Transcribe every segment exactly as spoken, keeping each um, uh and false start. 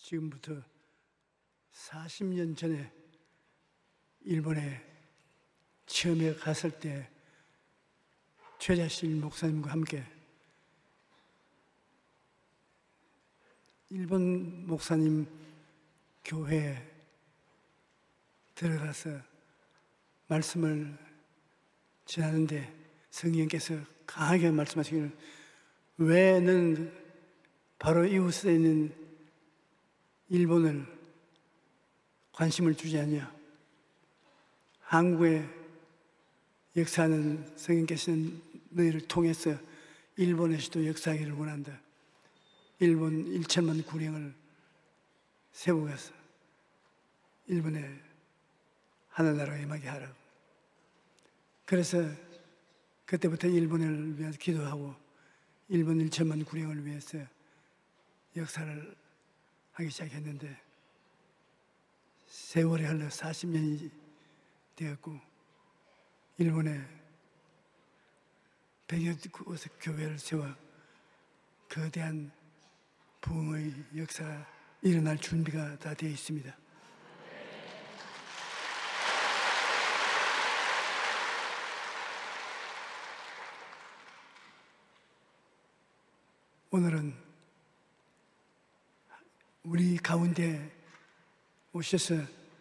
지금부터 사십 년 전에 일본에 처음에 갔을 때 최자실 목사님과 함께 일본 목사님 교회에 들어가서 말씀을 전하는데 성령께서 강하게 말씀하시기를, 왜 너는 바로 이웃에 있는 일본을 관심을 주지 않냐? 한국에 역사하는 성령께서는 너희를 통해서 일본에서도 역사하기를 원한다. 일본 일천만 군행을 세우고 가서 일본에 하늘나라가 임하게 하라고. 그래서 그때부터 일본을 위해서 기도하고 일본 일천만 군행을 위해서 역사를 하기 시작했는데, 세월이 흘러 사십 년이 되었고 일본에 백여 곳의 교회를 세워 거대한 부흥의 역사가 일어날 준비가 다 되어 있습니다. 오늘은 우리 가운데 오셔서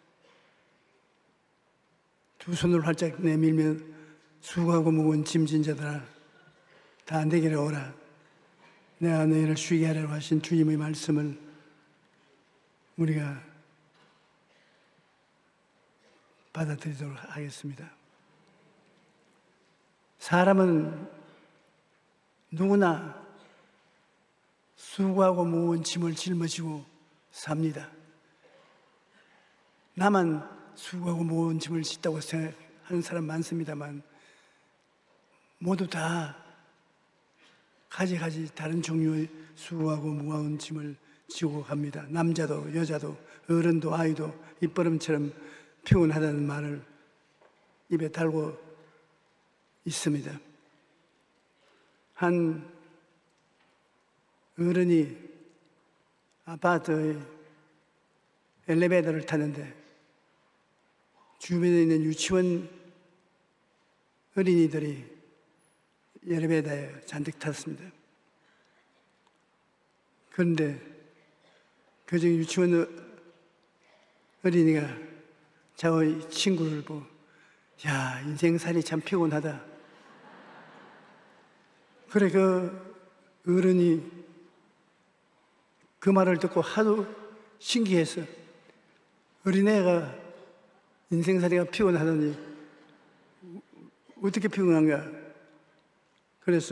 두 손을 활짝 내밀면 수고하고 무거운 짐진 자들아 다 내게로 오라. 내가 너희를 쉬게 하려고 하신 주님의 말씀을 우리가 받아들이도록 하겠습니다. 사람은 누구나 수고하고 무거운 짐을 짊어지고 삽니다. 나만 수고하고 무거운 짐을 짓다고 생각하는 사람 많습니다만, 모두 다 가지가지 다른 종류의 수고하고 무거운 짐을 지고 갑니다. 남자도 여자도 어른도 아이도 입버릇처럼 피곤하다는 말을 입에 달고 있습니다. 한 어른이 아파트의 엘리베이터를 타는데 주변에 있는 유치원 어린이들이 엘리베이터에 잔뜩 탔습니다. 그런데 그중 유치원 어린이가 자기 친구를 보고, 야, 인생살이 참 피곤하다. 그래, 그 어른이 그 말을 듣고 하도 신기해서, 어린애가 인생살이가 피곤하다니 어떻게 피곤한가? 그래서,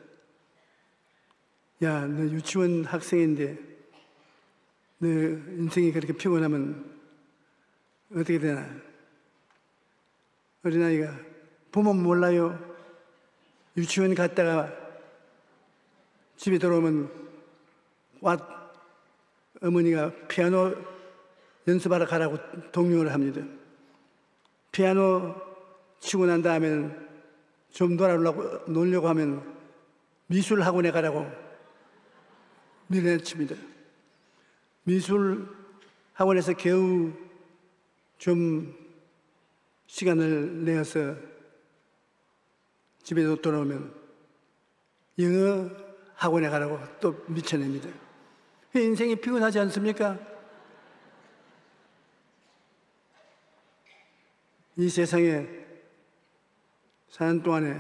야, 너 유치원 학생인데 너 인생이 그렇게 피곤하면 어떻게 되나? 어린아이가, 부모 몰라요. 유치원 갔다가 집에 들어오면 와 어머니가 피아노 연습하러 가라고 독려를 합니다. 피아노 치고 난 다음에는 좀 놀아보려고, 놀려고 하면 미술 학원에 가라고 밀어내칩니다. 미술 학원에서 겨우 좀 시간을 내어서 집에 돌아오면 영어 학원에 가라고 또 미쳐냅니다. 인생이 피곤하지 않습니까? 이 세상에 사는 동안에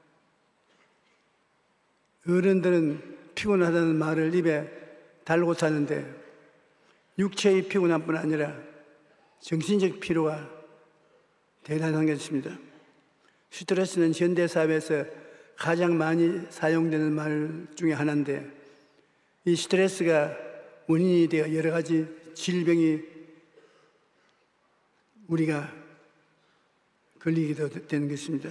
어른들은 피곤하다는 말을 입에 달고 사는데, 육체의 피곤함뿐 아니라 정신적 피로가 대단한 것입니다. 스트레스는 현대사회에서 가장 많이 사용되는 말 중에 하나인데, 이 스트레스가 원인이 되어 여러 가지 질병이 우리가 걸리기도 되는 것입니다.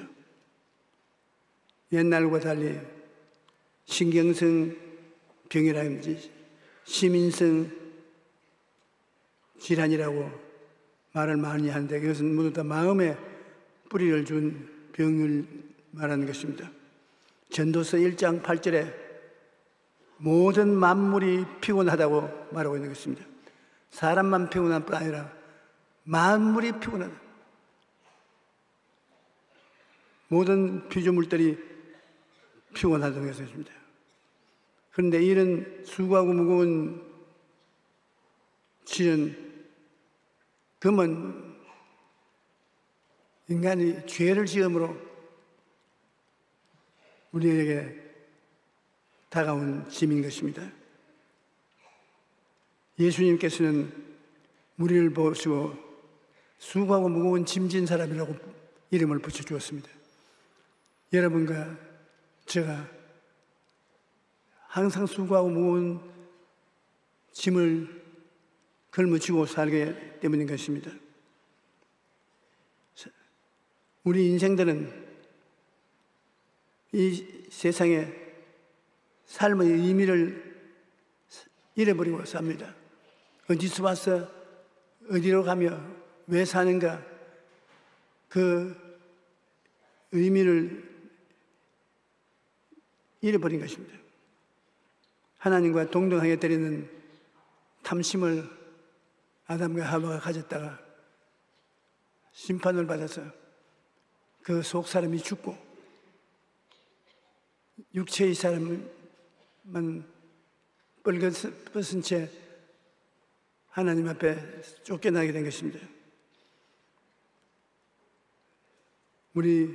옛날과 달리 신경성 병이라든지 시민성 질환이라고 말을 많이 하는데, 그것은 모두 다 마음에 뿌리를 준 병을 말하는 것입니다. 전도서 일 장 팔 절에 모든 만물이 피곤하다고 말하고 있는 것입니다. 사람만 피곤할 뿐 아니라 만물이 피곤하다. 모든 피조물들이 피곤하다는 것입니다. 그런데 이런 수고하고 무거운 질은 금은 인간이 죄를 지음으로 우리에게 다가온 짐인 것입니다. 예수님께서는 우리를 보시고 수고하고 무거운 짐진 사람이라고 이름을 붙여주었습니다. 여러분과 제가 항상 수고하고 무거운 짐을 걸머쥐고 살기 때문인 것입니다. 우리 인생들은 이 세상에 삶의 의미를 잃어버리고 삽니다. 어디서 와서 어디로 가며 왜 사는가, 그 의미를 잃어버린 것입니다. 하나님과 동등하게 되려는 탐심을 아담과 하와가 가졌다가 심판을 받아서 그 속 사람이 죽고 육체의 사람만 뻘것벗은 채 하나님 앞에 쫓겨나게 된 것입니다. 우리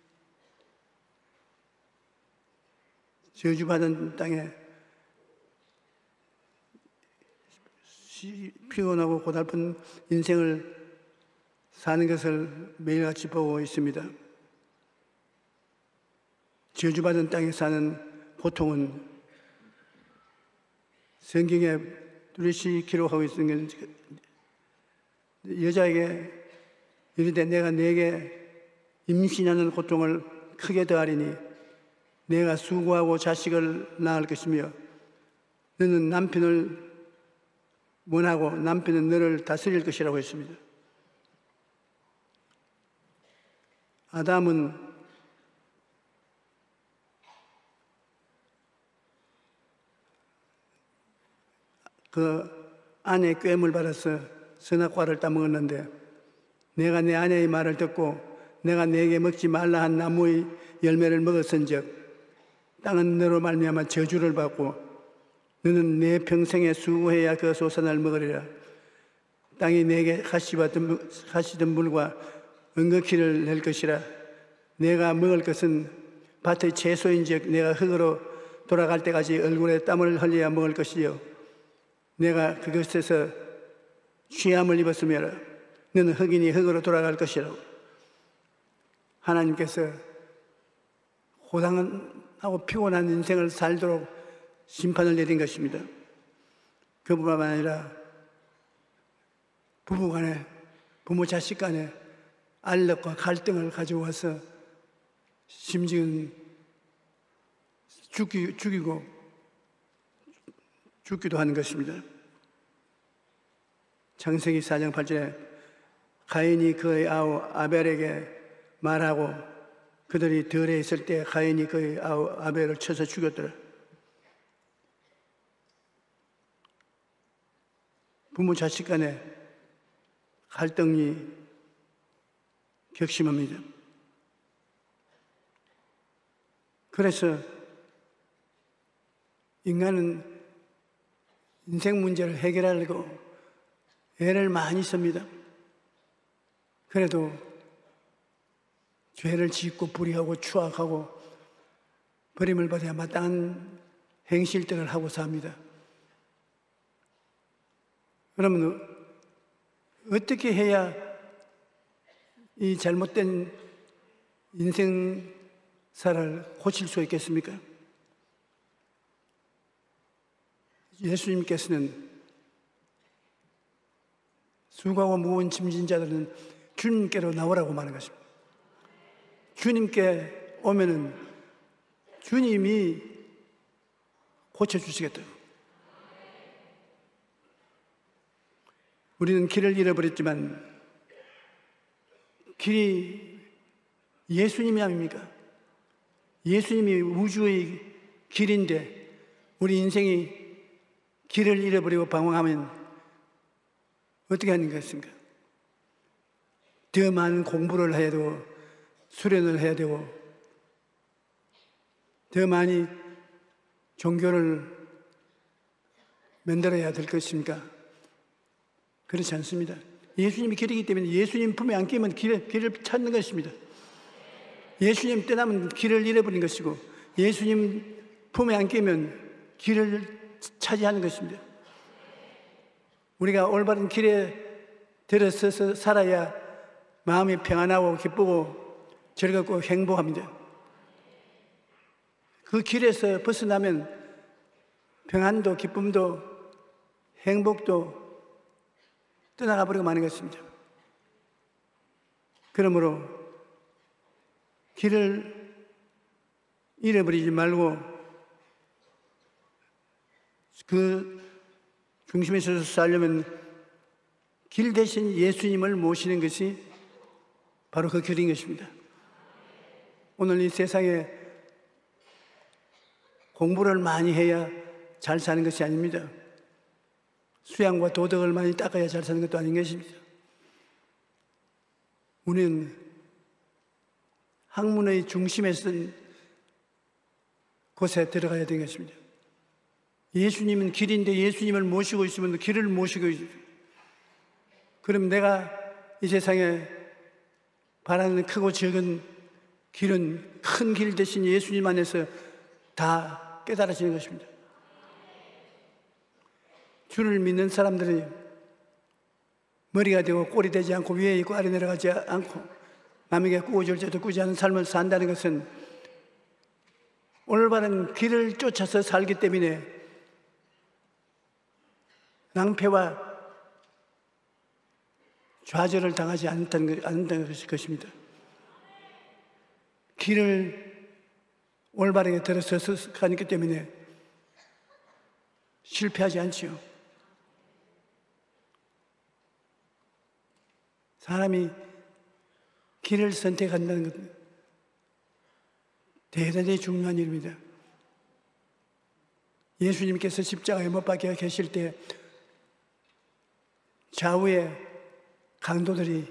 저주받은 땅에 피곤하고 고달픈 인생을 사는 것을 매일같이 보고 있습니다. 저주받은 땅에 사는 고통은 성경에 뚜렷이 기록하고 있는 게 여자에게 이르되 내가 네게 임신하는 고통을 크게 더하리니 내가 수고하고 자식을 낳을 것이며 너는 남편을 원하고 남편은 너를 다스릴 것이라고 했습니다. 아담은 그 아내의 꾀임을 받아서 선악과를 따먹었는데 내가 내 아내의 말을 듣고 내가 네게 먹지 말라 한 나무의 열매를 먹었은즉 땅은 너로 말미암아 저주를 받고 너는 내 평생에 수고해야 그 소산을 먹으리라. 땅이 내게 가시던 물과 은거키를 낼 것이라. 내가 먹을 것은 밭의 채소인즉 내가 흙으로 돌아갈 때까지 얼굴에 땀을 흘려야 먹을 것이요 내가 그것에서 취함을 입었으며 너는 흙이니 흙으로 돌아갈 것이라고. 하나님께서 고단하고 피곤한 인생을 살도록 심판을 내린 것입니다. 그뿐만 아니라 부부 간에, 부모 자식 간에 알력과 갈등을 가져와서 심지어는 죽이, 죽이고 죽기도 하는 것입니다. 창세기 사 장 팔 절에 가인이 그의 아우 아벨에게 말하고 그들이 들에 있을 때 가인이 그의 아우 아벨을 쳐서 죽였더라. 부모 자식 간에 갈등이 격심합니다. 그래서 인간은 인생 문제를 해결하려고 애를 많이 씁니다. 그래도 죄를 짓고 불의하고 추악하고 버림을 받아야 마땅한 행실들을 하고 삽니다. 그러면 어떻게 해야 이 잘못된 인생사를 고칠 수 있겠습니까? 예수님께서는 수고하고 무거운 짐진 자들은 주님께로 나오라고 말한 것입니다. 주님께 오면은 주님이 고쳐주시겠다. 우리는 길을 잃어버렸지만 길이 예수님이 아닙니까? 예수님이 우주의 길인데 우리 인생이 길을 잃어버리고 방황하면 어떻게 하는 것인가? 더 많은 공부를 해야 되고 수련을 해야 되고 더 많이 종교를 만들어야 될 것입니까? 그렇지 않습니다. 예수님이 길이기 때문에 예수님 품에 안기면 길을, 길을 찾는 것입니다. 예수님 떠나면 길을 잃어버린 것이고 예수님 품에 안기면 길을 차지하는 것입니다. 우리가 올바른 길에 들어서서 살아야 마음이 평안하고 기쁘고 즐겁고 행복합니다. 그 길에서 벗어나면 평안도 기쁨도 행복도 떠나가 버리고 마는 것입니다. 그러므로 길을 잃어버리지 말고 그 중심에 서서 살려면 길 대신 예수님을 모시는 것이 바로 그 길인 것입니다. 오늘 이 세상에 공부를 많이 해야 잘 사는 것이 아닙니다. 수양과 도덕을 많이 닦아야 잘 사는 것도 아닌 것입니다. 우리는 학문의 중심에 쓴 곳에 들어가야 되는 것입니다. 예수님은 길인데 예수님을 모시고 있으면 길을 모시고 있습니다. 그럼 내가 이 세상에 바라는 크고 적은 길은 큰 길 대신 예수님 안에서 다 깨달아지는 것입니다. 주를 믿는 사람들이 머리가 되고 꼴이 되지 않고 위에 있고 아래 내려가지 않고 남에게 꾸어줄 때도 꾸지 않은 삶을 산다는 것은 올바른 길을 쫓아서 살기 때문에 낭패와 좌절을 당하지 않는다는, 않는다는 것입니다. 길을 올바르게 들어서서 가기 때문에 실패하지 않지요. 사람이 길을 선택한다는 것은 대단히 중요한 일입니다. 예수님께서 십자가에 못 박혀 계실 때 좌우에 강도들이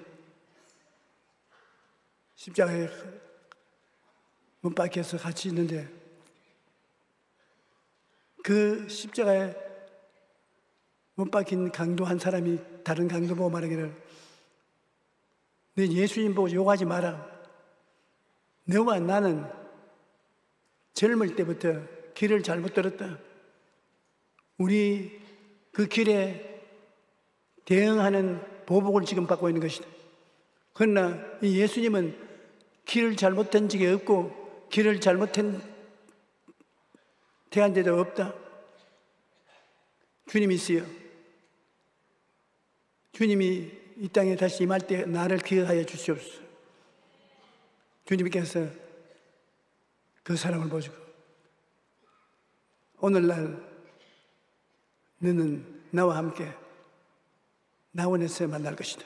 십자가에 못 박혀서 같이 있는데 그 십자가에 못 박힌 강도 한 사람이 다른 강도 보고 말하기를 너 예수님 보고 욕하지 마라. 너와 나는 젊을 때부터 길을 잘못 들었다. 우리 그 길에 대응하는 보복을 지금 받고 있는 것이다. 그러나 이 예수님은 길을 잘못한 적이 없고 길을 잘못한 대한 데도 없다. 주님이 있어요. 주님이 이 땅에 다시 임할 때 나를 기억하여 주시옵소서. 주님께서 그 사람을 보시고 오늘날 너는 나와 함께 나원에서 만날 것이다.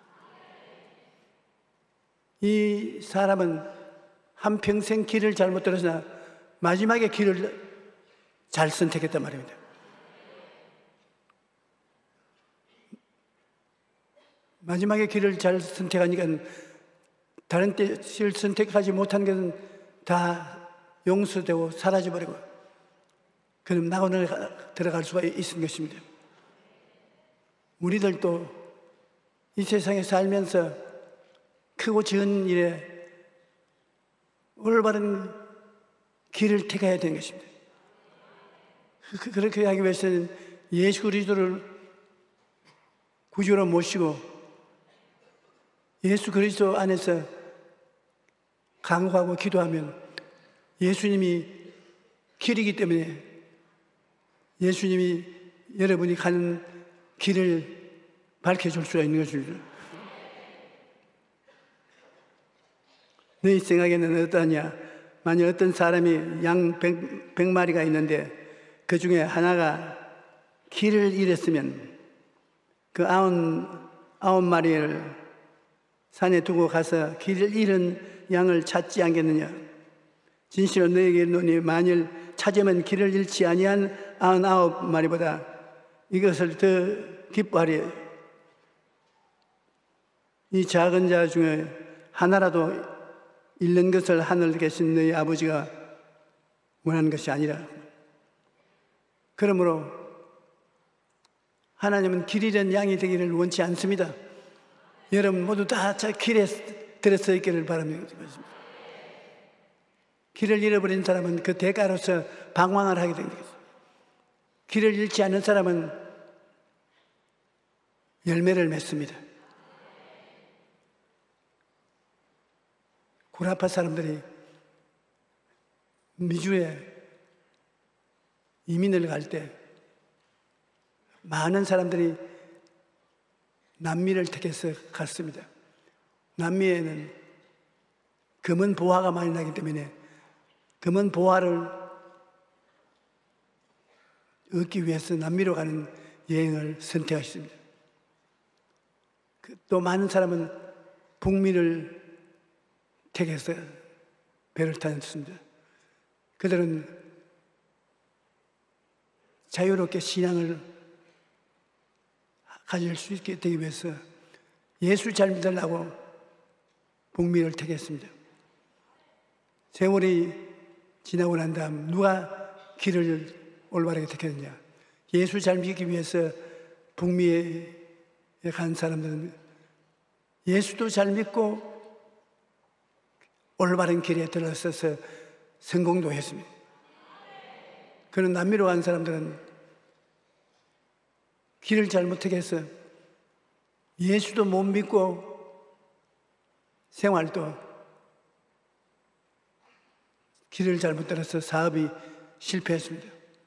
이 사람은 한평생 길을 잘못 들었으나 마지막에 길을 잘 선택했단 말입니다. 마지막에 길을 잘 선택하니까 다른 때 길 선택하지 못한 것은 다 용서되고 사라져버리고 그럼 낙원에 들어갈 수가 있는 것입니다. 우리들도 이 세상에 살면서 크고 작은 일에 올바른 길을 택해야 되는 것입니다. 그렇게 하기 위해서는 예수 그리스도를 구주로 모시고 예수 그리스도 안에서 강구하고 기도하면 예수님이 길이기 때문에 예수님이 여러분이 가는 길을 밝혀줄 수가 있는 것입니다. 너희 생각에는 어떠하냐? 만약 어떤 사람이 양 백, 백 마리가 있는데 그 중에 하나가 길을 잃었으면 그 아흔, 아홉 마리를 산에 두고 가서 길을 잃은 양을 찾지 않겠느냐? 진실로 너희에게 이르노니 만일 찾으면 길을 잃지 아니한 아흔아홉 마리보다 이것을 더 기뻐하리. 이 작은 자 중에 하나라도 잃는 것을 하늘에 계신 너희 아버지가 원하는 것이 아니라. 그러므로 하나님은 길 잃은 양이 되기를 원치 않습니다. 여러분 모두 다 길에 들어서 있기를 바랍니다. 길을 잃어버린 사람은 그 대가로서 방황을 하게 됩니다. 길을 잃지 않는 사람은 열매를 맺습니다. 구라파 사람들이 미주에 이민을 갈 때 많은 사람들이 남미를 택해서 갔습니다. 남미에는 금은 보화가 많이 나기 때문에 금은 보화를 얻기 위해서 남미로 가는 여행을 선택하셨습니다. 또 많은 사람은 북미를 택해서 배를 타셨습니다. 그들은 자유롭게 신앙을 가질 수 있게 되기 위해서 예수 잘 믿으려고 북미를 택했습니다. 세월이 지나고 난 다음 누가 길을 올바르게 택했느냐? 예수 잘 믿기 위해서 북미에 간 사람들은 예수도 잘 믿고 올바른 길에 들어서서 성공도 했습니다. 그런 남미로 간 사람들은 길을 잘못하게 해서 예수도 못 믿고 생활도 길을 잘못 따라서 사업이 실패했습니다.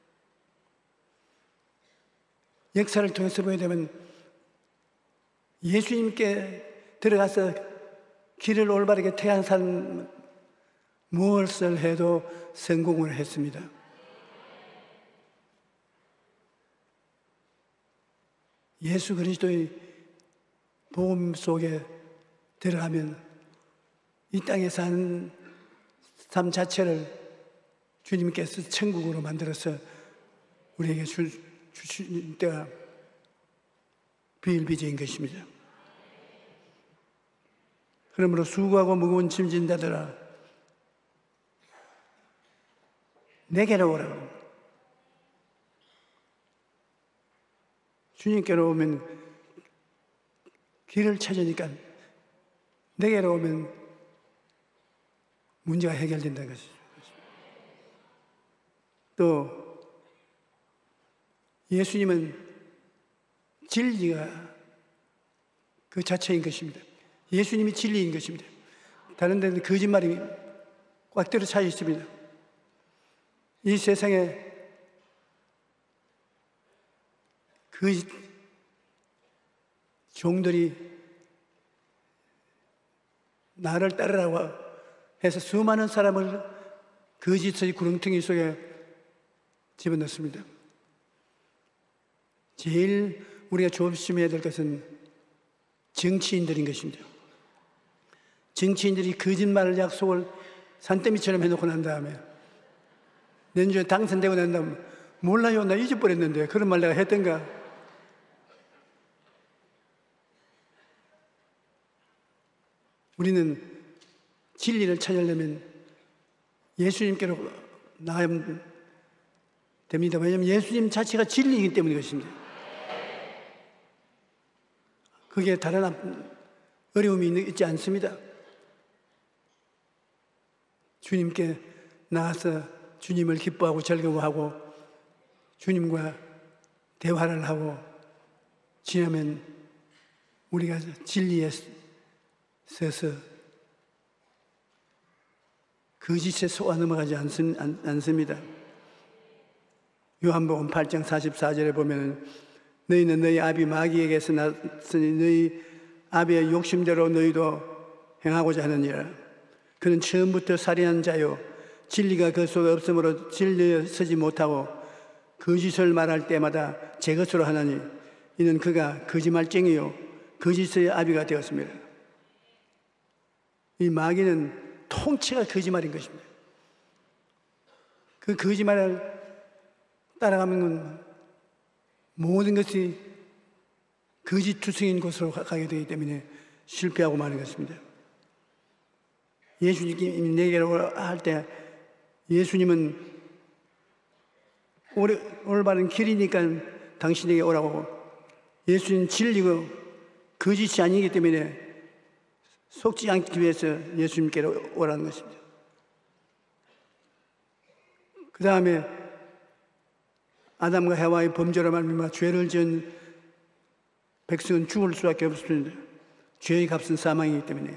역사를 통해서 보게 되면 예수님께 들어가서 길을 올바르게 택한 사람은 무엇을 해도 성공을 했습니다. 예수 그리스도의 복음 속에 들어가면 이 땅에 사는 삶 자체를 주님께서 천국으로 만들어서 우리에게 주, 주실 때가 비일비재인 것입니다. 그러므로 수고하고 무거운 짐 진 자들아 내게로 오라고. 주님께로 오면 길을 찾으니까 내게로 오면 문제가 해결된다는 것이죠. 또 예수님은 진리가 그 자체인 것입니다. 예수님이 진리인 것입니다. 다른 데는 거짓말이 꽉 들어 차 있습니다. 이 세상에 그 종들이 나를 따르라고 해서 수많은 사람을 거짓의 구렁텅이 속에 집어넣습니다. 제일 우리가 조심해야 될 것은 정치인들인 것입니다. 정치인들이 거짓말을 약속을 산더미처럼 해놓고 난 다음에 내년에 당선되고 난 다음에 몰라요, 나 잊어버렸는데 그런 말 내가 했던가. 우리는 진리를 찾으려면 예수님께로 나가면 됩니다. 왜냐하면 예수님 자체가 진리이기 때문인 것입니다. 그게 다른 어려움이 있지 않습니다. 주님께 나가서 주님을 기뻐하고 즐거워하고 주님과 대화를 하고 지나면 우리가 진리에 서서 거짓에 속아 넘어가지 않습니다. 요한복음 팔 장 사십사 절에 보면 너희는 너희 아비 마귀에게서 났으니 너희 아비의 욕심대로 너희도 행하고자 하느니라. 그는 처음부터 살인한 자요 진리가 그 속에 없으므로 진리에 서지 못하고 거짓을 말할 때마다 제 것으로 하나니 이는 그가 거짓말쟁이요 거짓의 아비가 되었습니다. 이 마귀는 통째가 거짓말인 것입니다. 그 거짓말을 따라가면 모든 것이 거짓투성인 곳으로 가게 되기 때문에 실패하고 마는 것입니다. 예수님이 내게로 할 때 예수님은 올바른 길이니까 당신에게 오라고, 예수님 진리고 거짓이 아니기 때문에 속지 않기 위해서 예수님께로 오라는 것입니다. 그 다음에 아담과 해와의 범죄로 말미암아 죄를 지은 백성은 죽을 수밖에 없습니다. 죄의 값은 사망이기 때문에요.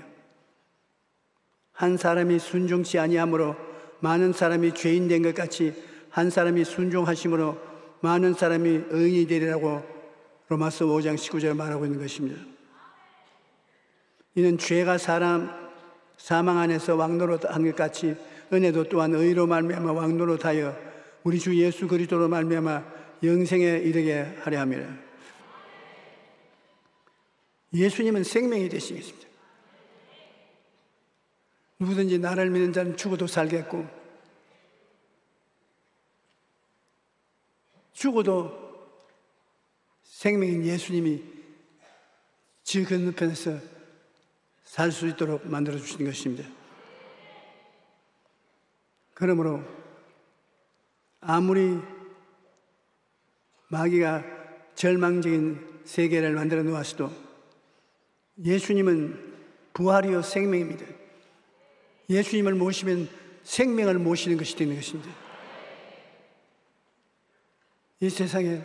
한 사람이 순종치 아니함으로 많은 사람이 죄인 된 것 같이 한 사람이 순종하심으로 많은 사람이 의인이 되리라고 로마서 오 장 십구 절에 말하고 있는 것입니다. 이는 죄가 사람 사망 안에서 왕노릇한 것 같이 은혜도 또한 의로 말미암아 왕노릇하여 우리 주 예수 그리스도로 말미암아 영생에 이르게 하려 함이라. 예수님은 생명이 되시겠습니다. 누구든지 나를 믿는 자는 죽어도 살겠고 죽어도 생명인 예수님이 지 건너편에서 살 수 있도록 만들어 주시는 것입니다. 그러므로 아무리 마귀가 절망적인 세계를 만들어 놓았어도 예수님은 부활이요 생명입니다. 예수님을 모시면 생명을 모시는 것이 되는 것입니다. 이 세상에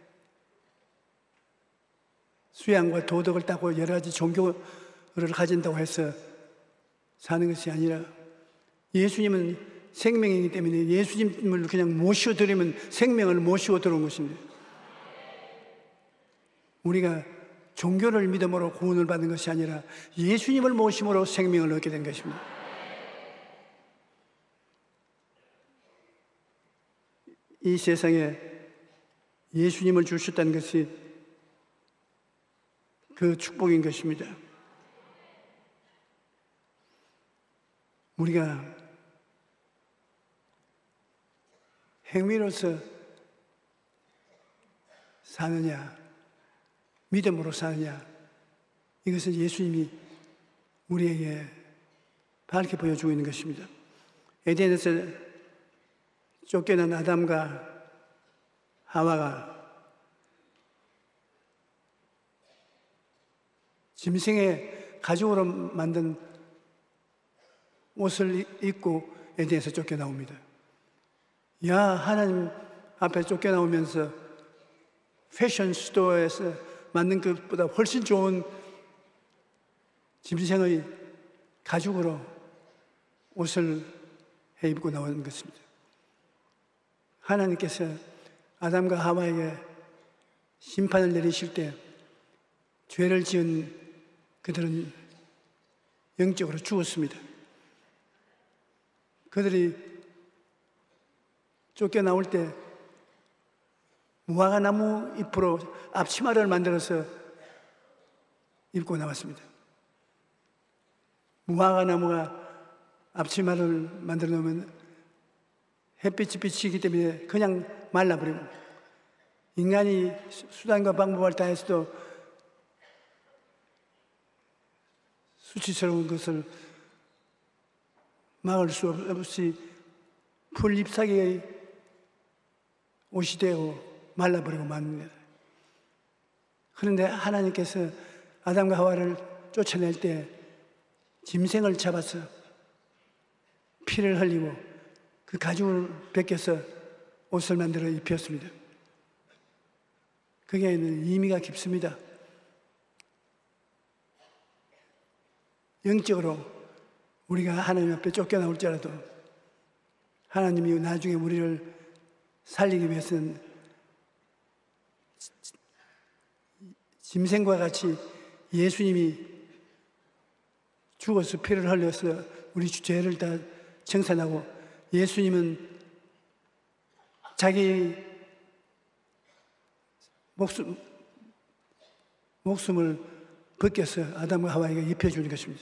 수양과 도덕을 따고 여러 가지 종교를 가진다고 해서 사는 것이 아니라 예수님은 생명이기 때문에 예수님을 그냥 모시어드리면 생명을 모시어들어온 것입니다. 우리가 종교를 믿음으로 구원을 받는 것이 아니라 예수님을 모심으로 생명을 얻게 된 것입니다. 이 세상에 예수님을 주셨다는 것이 그 축복인 것입니다. 우리가 행위로서 사느냐, 믿음으로 사느냐, 이것은 예수님이 우리에게 밝게 보여주고 있는 것입니다. 에덴에서 쫓겨난 아담과 하와가 짐승의 가죽으로 만든 옷을 입고 에덴에서 쫓겨나옵니다. 야, 하나님 앞에 쫓겨나오면서 패션 스토어에서 만든 것보다 훨씬 좋은 짐승의 가죽으로 옷을 해 입고 나오는 것입니다. 하나님께서 아담과 하와에게 심판을 내리실 때 죄를 지은 그들은 영적으로 죽었습니다. 그들이 쫓겨나올 때 무화과 나무 잎으로 앞치마를 만들어서 입고 나왔습니다. 무화과 나무가 앞치마를 만들어 놓으면 햇빛이 비치기 때문에 그냥 말라버리고, 인간이 수단과 방법을 다해서도 수치스러운 것을 막을 수 없이 풀 잎사귀의 옷이 되고 말라버리고 맙니다. 그런데 하나님께서 아담과 하와를 쫓아낼 때 짐승을 잡아서 피를 흘리고 그 가죽을 벗겨서 옷을 만들어 입혔습니다. 그게는 의미가 깊습니다. 영적으로 우리가 하나님 앞에 쫓겨나올지라도 하나님이 나중에 우리를 살리기 위해서는 짐승과 같이 예수님이 죽어서 피를 흘려서 우리 죄를 다 청산하고, 예수님은 자기 목숨, 목숨을 벗겨서 아담과 하와에게 입혀주는 것입니다.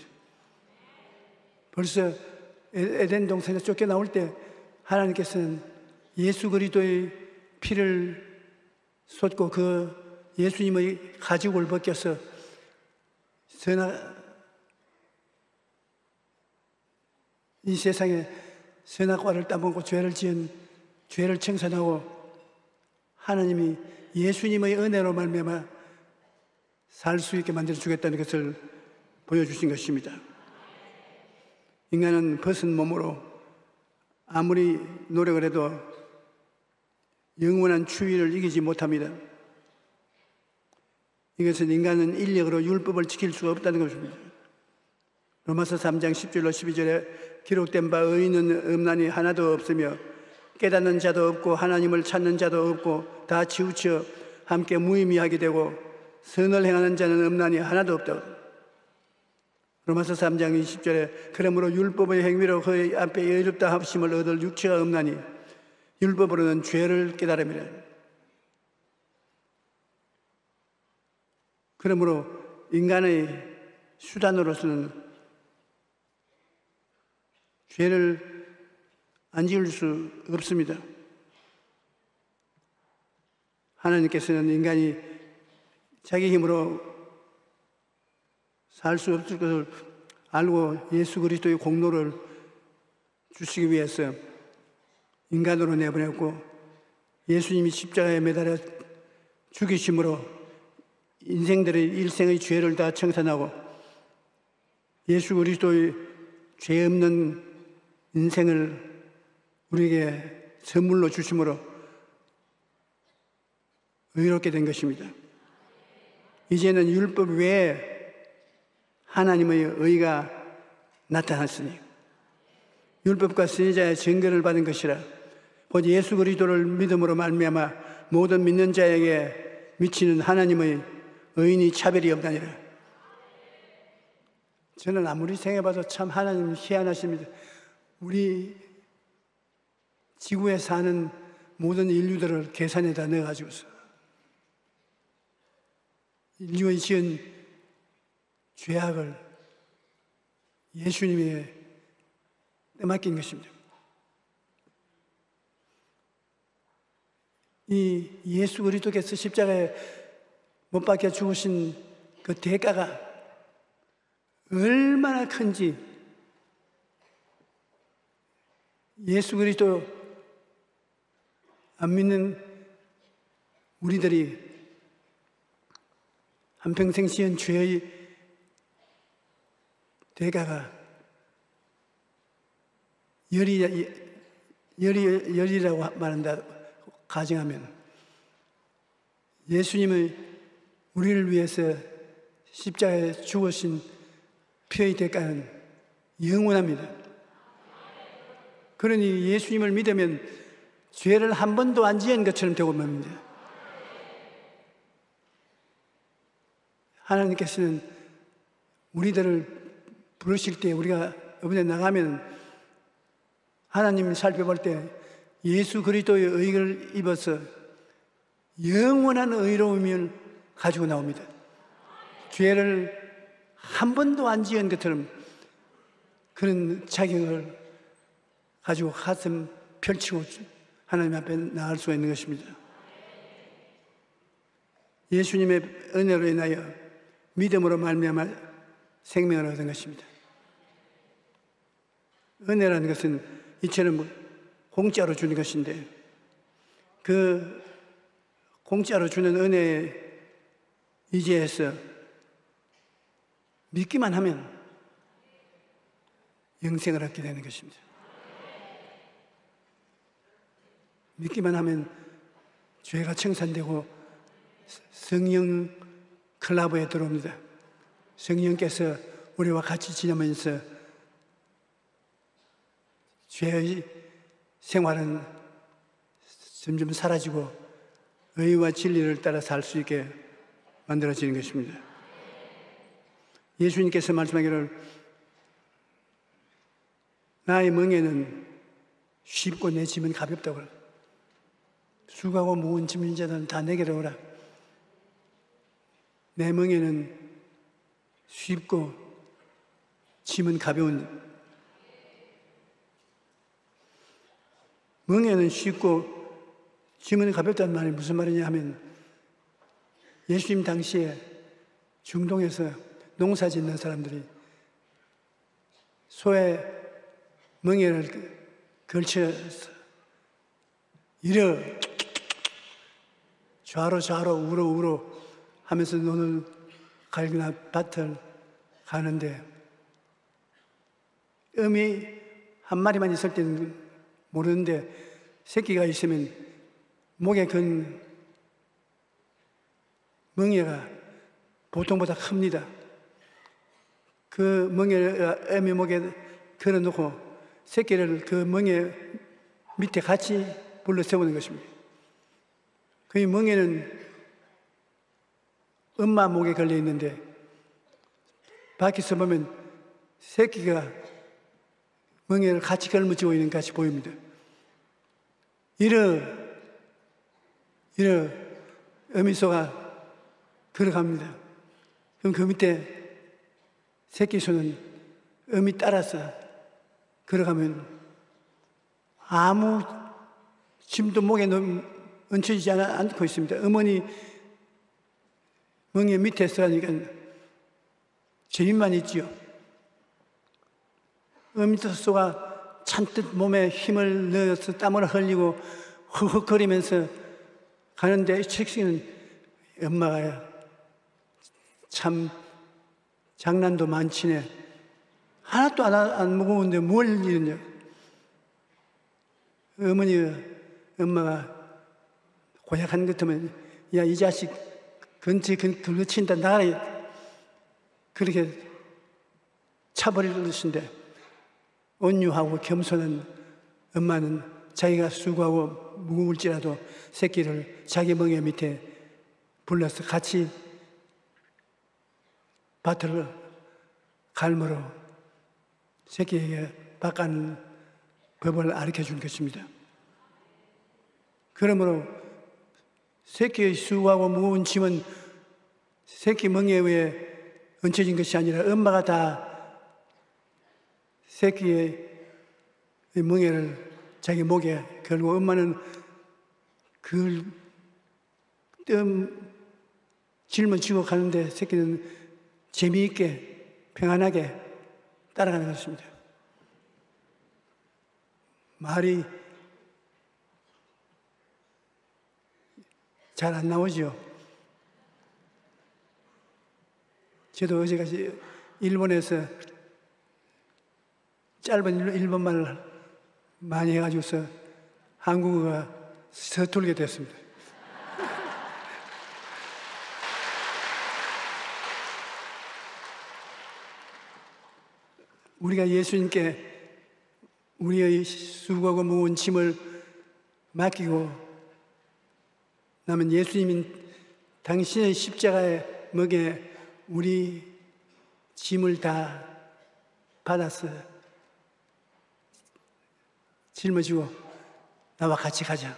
벌써 에덴 동산에 쫓겨나올 때 하나님께서는 예수 그리스도의 피를 쏟고 그 예수님의 가죽을 벗겨서 선악, 이 세상에 선악과를 따먹고 죄를 지은 죄를 청산하고 하나님이 예수님의 은혜로 말미암아 살 수 있게 만들어 주겠다는 것을 보여주신 것입니다. 인간은 벗은 몸으로 아무리 노력을 해도 영원한 추위를 이기지 못합니다. 이것은 인간은 인력으로 율법을 지킬 수가 없다는 것입니다. 로마서 삼 장 십 절로 십이 절에 기록된 바 의인은 없나니 하나도 없으며 깨닫는 자도 없고 하나님을 찾는 자도 없고 다 치우쳐 함께 무의미하게 되고 선을 행하는 자는 없나니 하나도 없다고. 로마서 삼 장 이십 절에 그러므로 율법의 행위로 그의 앞에 의롭다 하심을 얻을 육체가 없나니 율법으로는 죄를 깨달음이라. 그러므로 인간의 수단으로서는 죄를 안 지을 수 없습니다. 하나님께서는 인간이 자기 힘으로 살 수 없을 것을 알고 예수 그리스도의 공로를 주시기 위해서 인간으로 내보냈고 예수님이 십자가에 매달려 죽이심으로 인생들의 일생의 죄를 다 청산하고 예수 그리스도의 죄 없는 인생을 우리에게 선물로 주심으로 의롭게 된 것입니다. 이제는 율법 외에 하나님의 의가 나타났으니 율법과 선지자의 증거를 받은 것이라. 곧 예수 그리스도를 믿음으로 말미암아 모든 믿는 자에게 미치는 하나님의 의인이 차별이 없다니라. 저는 아무리 생각해봐도 참 하나님 희한하십니다. 우리 지구에 사는 모든 인류들을 계산에다 넣어가지고서 인류의 지은 죄악을 예수님에 빼맡긴 것입니다. 이 예수 그리스도께서 십자가에 못 박혀 죽으신 그 대가가 얼마나 큰지 예수 그리스도 안 믿는 우리들이 한평생 지은 죄의 대가가 열이, 열이, 열이라고 말한다 가정하면 예수님의 우리를 위해서 십자가에 죽으신 피의 대가는 영원합니다. 그러니 예수님을 믿으면 죄를 한 번도 안 지은 것처럼 되고 맙니다. 하나님께서는 우리들을 부르실 때 우리가 이번에 나가면 하나님을 살펴볼 때 예수 그리스도의 의를 입어서 영원한 의로움을 가지고 나옵니다. 죄를 한 번도 안 지은 것처럼 그런 자격을 가지고 가슴 펼치고 하나님 앞에 나갈 수가 있는 것입니다. 예수님의 은혜로 인하여 믿음으로 말미암아 생명을 얻은 것입니다. 은혜라는 것은 이처럼 공짜로 주는 것인데 그 공짜로 주는 은혜에 의지해서 믿기만 하면 영생을 얻게 되는 것입니다. 믿기만 하면 죄가 청산되고 성령 클럽에 들어옵니다. 성령께서 우리와 같이 지내면서 죄의 생활은 점점 사라지고 의와 진리를 따라 살 수 있게 만들어지는 것입니다. 예수님께서 말씀하기를 나의 멍에는 쉽고 내 짐은 가볍다고 수고하고 무거운 짐진 자들은 다 내게로 오라. 내 멍에는 쉽고 짐은 가벼운 멍에는 쉽고 짐은 가볍다는 말이 무슨 말이냐 하면 예수님 당시에 중동에서 농사 짓는 사람들이 소에 멍에를 걸쳐서 이러 좌로 좌로 우로 우로 하면서 논을 갈기나 밭을 가는데, 어미 한 마리만 있을 때는 모르는데 새끼가 있으면 목에 건 멍에가 보통보다 큽니다. 그 멍에를 어미 목에 걸어놓고 새끼를 그 멍에 밑에 같이 불러 세우는 것입니다. 그 멍에는 엄마 목에 걸려 있는데 밖에서 보면 새끼가 멍에를 같이 걸머쥐고 있는 것 같이 보입니다. 이러 이러 어미소가 걸어갑니다. 그럼 그 밑에 새끼 소는 어미 따라서 걸어가면 아무 짐도 목에 얹혀지지 않고 있습니다. 어머니 멍에 밑에 서니까 재미만 있지요. 어미소가 잔뜩 몸에 힘을 넣어서 땀을 흘리고 헉헉거리면서 가는데, 책시는 엄마가 참 장난도 많지네. 하나도 안, 안 무거운데 뭘 이러냐. 어머니가, 엄마가 고약한 것 같으면, 야, 이 자식 근처에 긁어친다, 나가라. 그렇게 차버리듯인데, 온유하고 겸손한 엄마는 자기가 수고하고 무거울지라도 새끼를 자기 멍에 밑에 불러서 같이 밭을 갈므로 새끼에게 밭가는 법을 가르쳐 준 것입니다. 그러므로 새끼의 수고하고 무거운 짐은 새끼 멍에 위에 얹혀진 것이 아니라 엄마가 다 새끼의 멍에를 자기 목에 걸고, 엄마는 그걸 짊어지고 가는데 새끼는 재미있게 평안하게 따라가는 것입니다. 말이 잘 안 나오죠. 저도 어제까지 일본에서 짧은 일본말을 많이 해가지고서 한국어가 서툴게 됐습니다. 우리가 예수님께 우리의 수고하고 무거운 짐을 맡기고 나면 예수님은 당신의 십자가의 목에 우리 짐을 다 받아서 짊어지고 나와 같이 가자.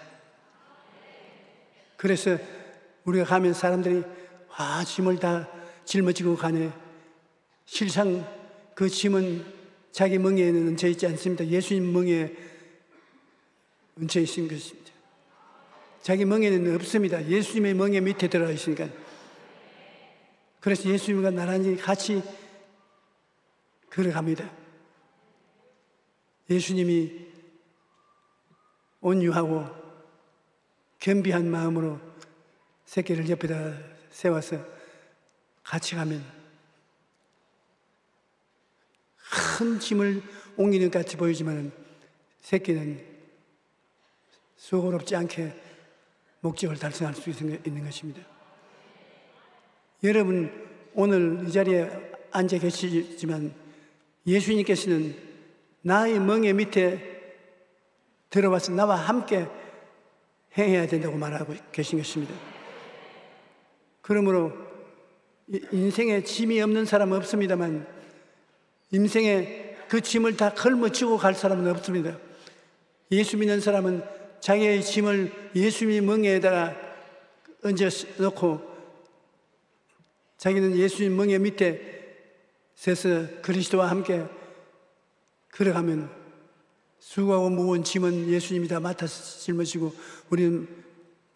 그래서 우리가 가면 사람들이 아, 짐을 다 짊어지고 가네. 실상 그 짐은 자기 멍에는 얹혀 있지 않습니다. 예수님 멍에 얹혀 있는 것입니다. 자기 멍에는 없습니다. 예수님의 멍에 밑에 들어가 있으니까. 그래서 예수님과 나란히 같이 걸어갑니다. 예수님이 온유하고 겸비한 마음으로 새끼를 옆에다 세워서 같이 가면 큰 짐을 옮기는 것 같이 보이지만 새끼는 수고롭지 않게 목적을 달성할 수 있는 것입니다. 여러분, 오늘 이 자리에 앉아 계시지만 예수님께서는 나의 멍에 밑에 들어와서 나와 함께 행해야 된다고 말하고 계신 것입니다. 그러므로 인생에 짐이 없는 사람은 없습니다만 인생에 그 짐을 다 걸머쥐고 갈 사람은 없습니다. 예수 믿는 사람은 자기의 짐을 예수님의 멍에다가 얹어 놓고 자기는 예수님 멍에 밑에 서서 그리스도와 함께 걸어가면 수고하고 무거운 짐은 예수님이 다 맡아서 짊어지고 우리는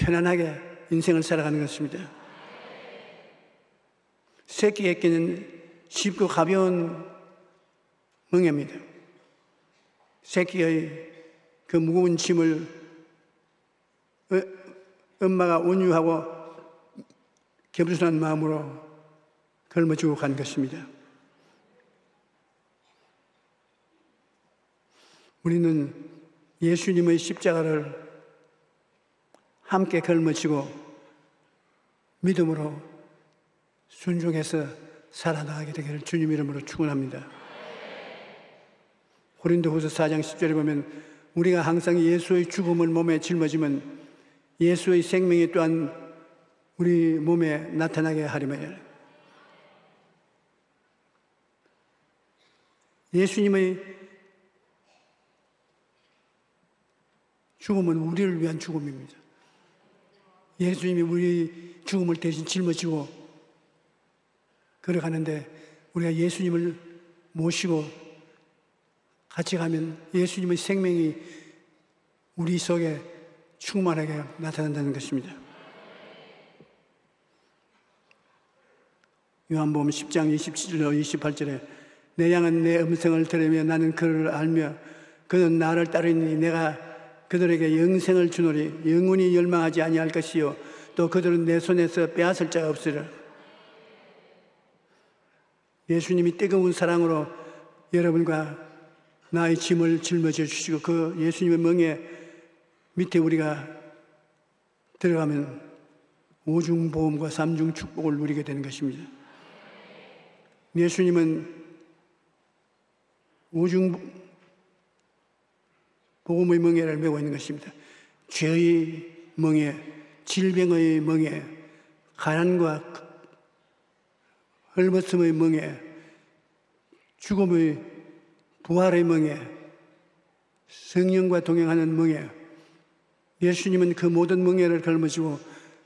편안하게 인생을 살아가는 것입니다. 새끼에게는 쉽고 가벼운 멍에입니다. 새끼의 그 무거운 짐을 엄마가 온유하고 겸손한 마음으로 걸머쥐고 간 것입니다. 우리는 예수님의 십자가를 함께 걸머쥐고 믿음으로 순종해서 살아나가게 되기를 주님 이름으로 축원합니다. 고린도후서 사 장 십 절에 보면 우리가 항상 예수의 죽음을 몸에 짊어지면 예수의 생명이 또한 우리 몸에 나타나게 하리매야. 예수님의 죽음은 우리를 위한 죽음입니다. 예수님이 우리 죽음을 대신 짊어지고 걸어가는데 우리가 예수님을 모시고 같이 가면 예수님의 생명이 우리 속에 충만하게 나타난다는 것입니다. 요한복음 십 장 이십칠 절 이십팔 절에 내 양은 내 음성을 들으며 나는 그를 알며 그는 나를 따르니 내가 그들에게 영생을 주노니 영원히 멸망하지 아니할 것이요 또 그들은 내 손에서 빼앗을 자가 없으리라. 예수님이 뜨거운 사랑으로 여러분과 나의 짐을 짊어져 주시고 그 예수님의 멍에 밑에 우리가 들어가면 오중 보험과 삼중 축복을 누리게 되는 것입니다. 예수님은 오중 복음의 멍에를 메고 있는 것입니다. 죄의 멍에, 질병의 멍에, 가난과 헐벗음의 멍에, 죽음의 부활의 멍에, 성령과 동행하는 멍에, 예수님은 그 모든 멍에를 걸머쥐고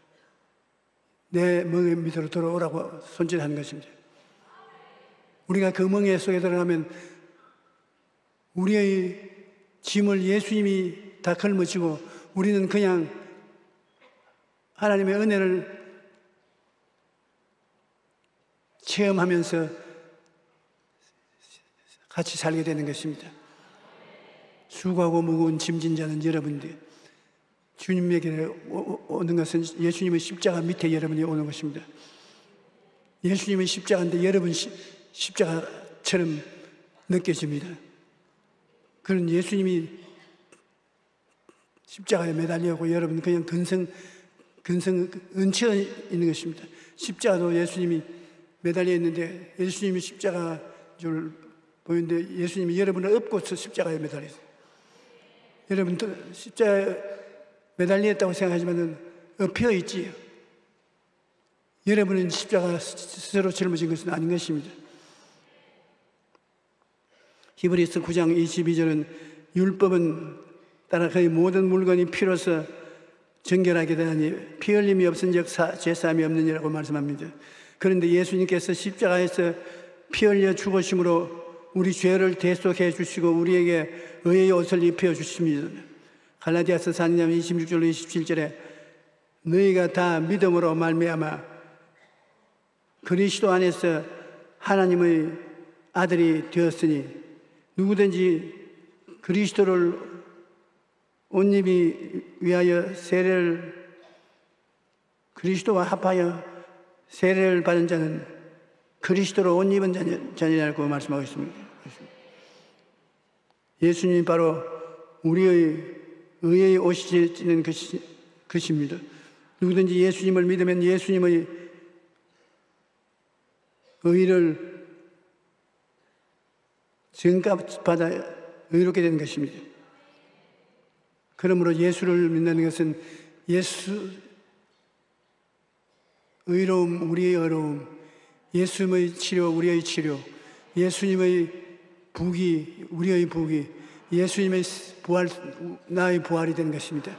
내 멍에 밑으로 들어오라고 손질하는 것입니다. 우리가 그 멍에 속에 들어가면 우리의 짐을 예수님이 다 걸머쥐고 우리는 그냥 하나님의 은혜를 체험하면서 같이 살게 되는 것입니다. 수고하고 무거운 짐진 자는 여러분들, 주님에게 오는 것은 예수님의 십자가 밑에 여러분이 오는 것입니다. 예수님의 십자가인데 여러분 십자가처럼 느껴집니다. 그런 예수님이 십자가에 매달려고 여러분 그냥 근성, 근성 얹혀 있는 것입니다. 십자가도 예수님이 매달려 있는데 예수님이 십자가 줄 보이는데 예수님이 여러분을 업고서 십자가에 매달려 있어요. 여러분도 십자가에 매달려 있다고 생각하지만 엎혀 있지요. 여러분은 십자가 스스로 짊어진 것은 아닌 것입니다. 히브리서 구 장 이십이 절은 율법은 따라 그의 모든 물건이 피로서 정결하게 되나니 피 흘림이 없은즉 죄사함이 없느니라고 말씀합니다. 그런데 예수님께서 십자가에서 피 흘려 죽으심으로 우리 죄를 대속해 주시고 우리에게 의의 옷을 입혀 주십니다. 갈라디아서 사 장 이십육 절로 이십칠 절에 너희가 다 믿음으로 말미암아 그리스도 안에서 하나님의 아들이 되었으니 누구든지 그리스도를 옷 입기 위하여 세례를 그리스도와 합하여 세례를 받은 자는 그리스도로 옷 입은 자니라고 말씀하고 있습니다. 예수님이 바로 우리의 의의 옷이 되는 것이, 것입니다. 누구든지 예수님을 믿으면 예수님의 의를 정값받아 의롭게 되는 것입니다. 그러므로 예수를 믿는 것은 예수 의로움, 우리의 어려움, 예수님의 치료, 우리의 치료, 예수님의 부귀, 우리의 부귀, 예수님의 부활, 나의 부활이 되는 것입니다.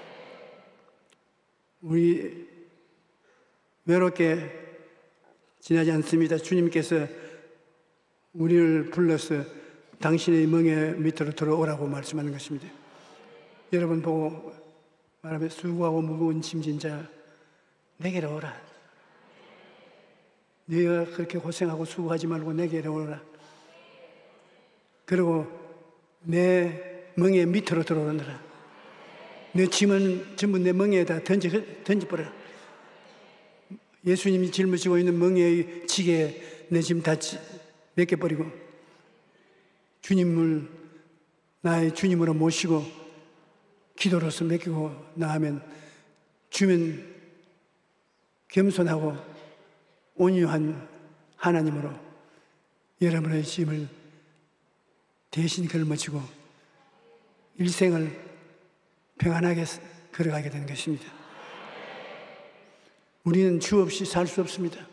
우리 외롭게 지나지 않습니다. 주님께서 우리를 불러서 당신의 멍에 밑으로 들어오라고 말씀하는 것입니다. 여러분 보고 말하면 수고하고 무거운 짐진 자 내게로 오라. 네가 그렇게 고생하고 수고하지 말고 내게 오너라. 그리고 내 멍에 밑으로 들어오느라. 내 짐은 전부 내 멍에다 던져, 던져버려. 예수님이 짊어지고 있는 멍에의 지게 내 짐 다 맡겨버리고 주님을 나의 주님으로 모시고 기도로서 맡기고 나하면 주면 겸손하고 온유한 하나님으로 여러분의 짐을 대신 걸머지고 일생을 평안하게 걸어가게 되는 것입니다. 우리는 주 없이 살 수 없습니다.